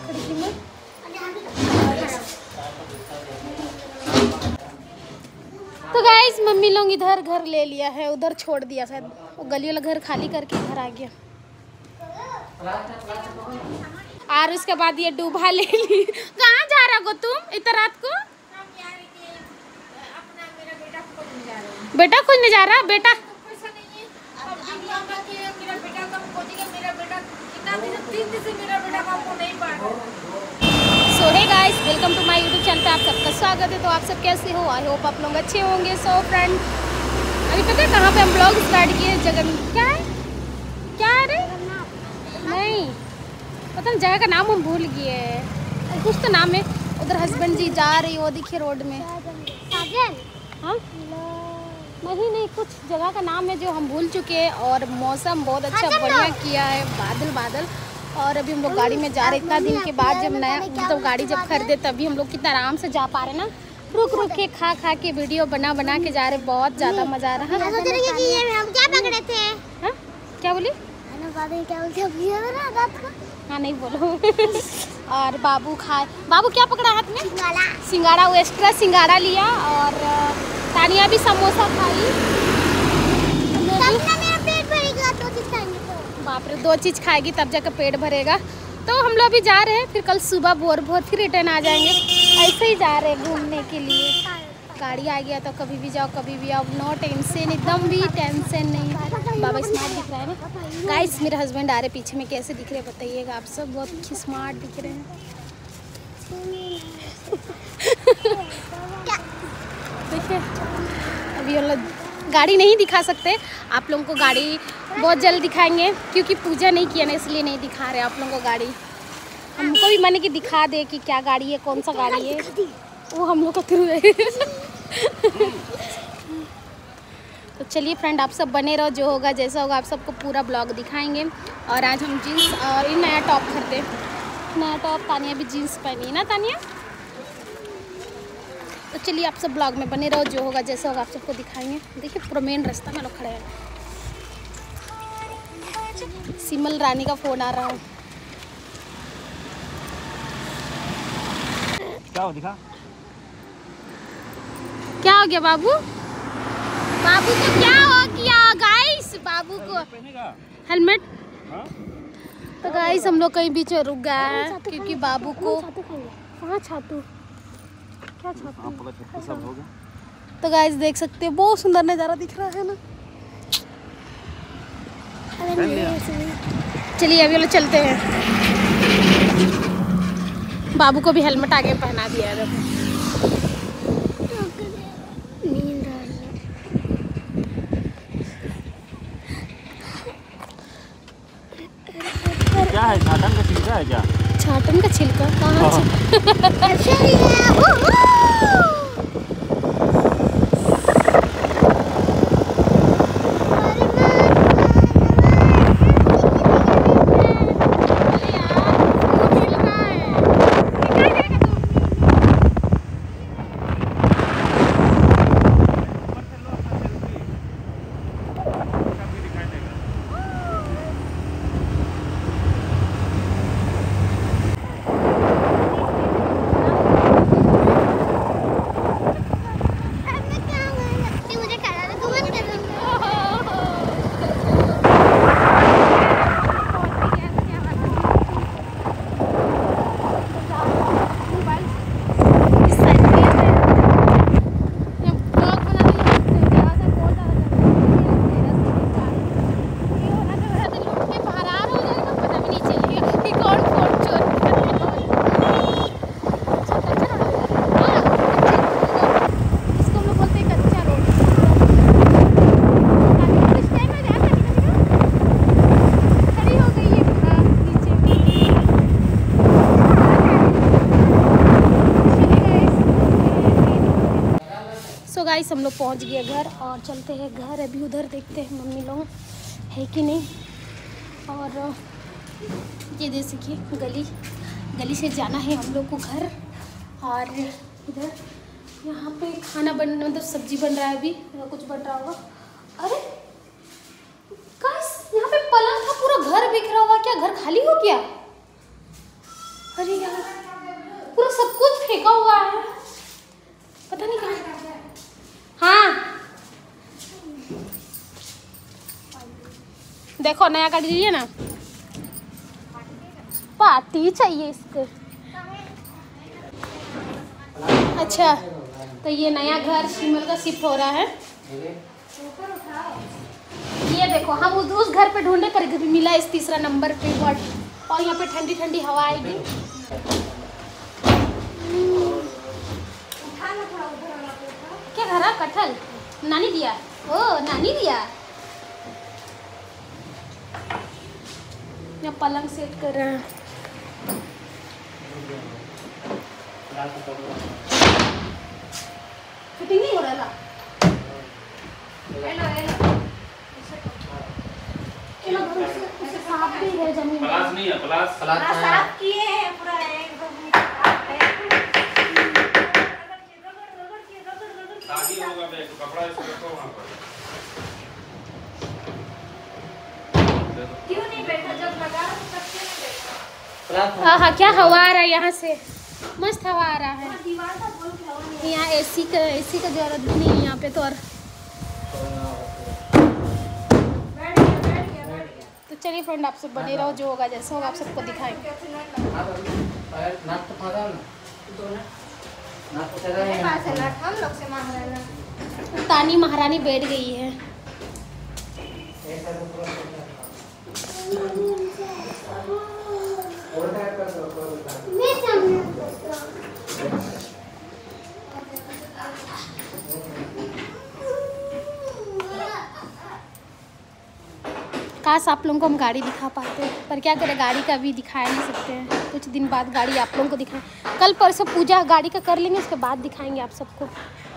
खिड़की में। तो गाइस मम्मी लोग इधर घर ले लिया है, उधर छोड़ दिया शायद, वो गली वाला घर खाली करके इधर आ गया। और उसके बाद ये डूबा ले ली। कहाँ जा रहा हो तुम इतना रात को? बेटा खोजने जा रहा? बेटा so hey guys, welcome to my YouTube channel पे आप सबका स्वागत है। तो आप सब कैसे हो? आई होप आप लोग अच्छे होंगे। सो फ्रेंड, अभी पता है कहाँ पे हम ब्लॉग स्टार्ट किए? जगन क्या है, क्या है रे? नहीं पता नहीं, जगह का नाम हम भूल गए, कुछ तो नाम है। उधर हस्बैंड जी जा रही, वो दिखे रोड में। हाँ नहीं, कुछ जगह का नाम है जो हम भूल चुके हैं। और मौसम बहुत अच्छा बढ़िया किया है, बादल। और अभी हम लोग गाड़ी में जा रहे, इतना दिन के बाद जब नया मतलब गाड़ी जब खरीदे तभी हम लोग कितना आराम से जा पा रहे ना, रुक के खा के वीडियो बना के जा रहे। बहुत ज़्यादा मज़ा आ रहा है। हम क्या पकड़े थे? हाँ क्या बोली? हाँ नहीं बोलो। और बाबू क्या पकड़ा हाथ में? सिंगाड़ा। वो एक्स्ट्रा सिंगाड़ा लिया। और तानिया भी समोसा खाई। मेरा पेट भरेगा, तो चीज खाएंगे तो। बाप रे, 2 चीज़ खाएगी तब जाकर पेट भरेगा। तो हम लोग अभी जा रहे हैं, फिर कल सुबह भोर फिर रिटर्न आ जाएंगे। ऐसे ही जा रहे हैं घूमने के लिए। गाड़ी आ गया तो कभी भी जाओ कभी भी आओ, नो टेंशन, एकदम भी टेंशन नहीं। बाबा स्मार्ट दिख रहा है ना गाइस। मेरे हस्बैंड आ रहे पीछे में, कैसे दिख रहे बताइएगा आप सब? बहुत स्मार्ट दिख रहे हैं। देखिए अभी हम लोग गाड़ी नहीं दिखा सकते आप लोगों को, गाड़ी बहुत जल्द दिखाएंगे क्योंकि पूजा नहीं किया ना, इसलिए नहीं दिखा रहे आप लोगों को गाड़ी। हमको भी मन की दिखा दे कि क्या गाड़ी है, कौन सा गाड़ी है, वो हम लोग का थ्रू है। तो चलिए फ्रेंड, आप सब बने रहो, जो होगा जैसा होगा आप सबको पूरा ब्लॉग दिखाएंगे। और आज हम जीन्स और नया टॉप खरीदे, नया टॉप। तानिया भी जीन्स पहनी है ना तानिया? तो चलिए आप सब ब्लॉग में बने रहो, जो होगा जैसा होगा आप सबको दिखाएंगे। देखिए पूरा मेन रास्ता में लोग खड़े हैं। सिमल रानी का फ़ोन आ रहा है। क्या हो गया बाबू? बाबू को क्या हो गया गाइस? बाबू को हेलमेट। तो गाइस हम लोग कहीं बीच में रुक गया है क्योंकि बाबू को कहाँ छातू क्या छातू सब हो गया। तो गाइस देख सकते हैं, बहुत सुंदर नज़ारा दिख रहा है ना। चलिए अभी लोग चलते हैं। बाबू को भी हेलमेट आगे पहना दिया है। क्या है? छाटन का छिलका है क्या? छाटन का छिलका कहाँ से? गाइस हम लोग पहुंच गए घर और चलते हैं घर। अभी उधर देखते हैं मम्मी लोग है कि नहीं। और ये देखिए गली से जाना है हम लोग को घर। और इधर यहाँ पे खाना मतलब सब्जी बन रहा है, अभी कुछ बन रहा होगा। अरे गाइस यहाँ पे पलंग था, पूरा घर बिखरा हुआ। क्या घर खाली हो गया? अरे यार पूरा सब कुछ फेंका हुआ है, पता नहीं कहाँ। हाँ देखो नया काट दीजिए ना, पार्टी चाहिए इसको। अच्छा तो ये नया घर शिमल का शिफ्ट हो रहा है। ये देखो हम उस घर पे ढूंढे पर मिला इस तीसरा नंबर पे बट, और यहाँ पे ठंडी ठंडी हवा आएगी। क्या घर है? कटहल नानी दिया। ओ नानी दिया। यहाँ पलंग सेट कर रहे हैं। फिटिंग नहीं हो रहा था। साफ भी है जमीन। प्लास नहीं है, प्लास साफ किए हैं पूरा एकदम। शादी होगा बे, तो कपड़ा इसको रखो वहाँ पर। क्यों नहीं बैठा? जब लगा तब क्यों नहीं बैठा? हाँ हाँ क्या हवा आ रहा है यहाँ से, मस्त हवा आ रहा है। दीवार का बोल के हवा नहीं। यहाँ एसी का जरूरत भी नहीं है यहाँ पे तो। और तो चलिए फ्रेंड आप सब बने रहो, जो होगा जैसा होगा आप सबको दिखाएंगे। तानी महारानी बैठ गई है। काश आप लोगों को हम गाड़ी दिखा पाते, पर क्या करें गाड़ी का भी दिखाया नहीं सकते हैं। कुछ दिन बाद गाड़ी आप लोगों को दिखाएं, कल परसों पूजा गाड़ी का कर लेंगे, उसके बाद दिखाएंगे आप सबको।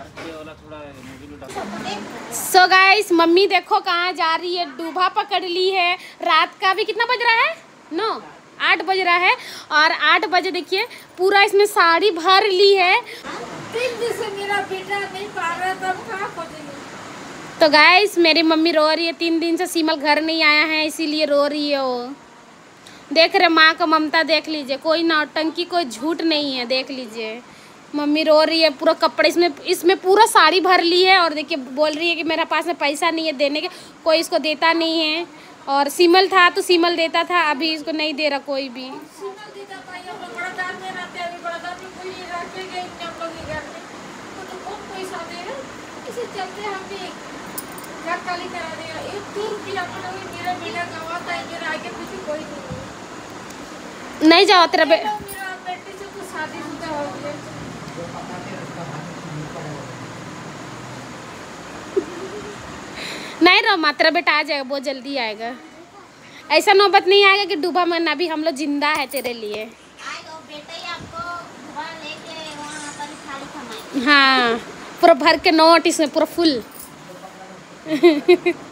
सो गाइस मम्मी देखो कहाँ जा रही है, डूबा पकड़ ली है। रात का भी कितना बज रहा है? 8 बज रहा है। और 8 बजे देखिए पूरा इसमें साड़ी भर ली है। 3 दिन से मेरा बेटा नहीं पा रहा, तब कहाँ खोजेंगे। तो गाइस मेरी मम्मी रो रही है, 3 दिन से सीमल घर नहीं आया है इसीलिए रो रही है वो। देख रहे माँ का ममता देख लीजिए, कोई नौटंकी कोई झूठ नहीं है। देख लीजिए मम्मी रो रही है, पूरा कपड़े इसमें पूरा साड़ी भर ली है। और देखिए बोल रही है कि मेरे पास में पैसा नहीं है देने के, कोई इसको देता नहीं है। और सीमल था तो सीमल देता था, अभी इसको नहीं दे रहा कोई भी। नहीं जाओ तेरा बेटी से तो शादीशुदा हो गया। नहीं रहो माँ, तेरा बेटा आ जाएगा, बहुत जल्दी आएगा। ऐसा नौबत नहीं आएगा कि डूबा मरना, भी हम लोग जिंदा है तेरे लिए। हाँ पूरा भर के नोट इसमें पूरा फुल।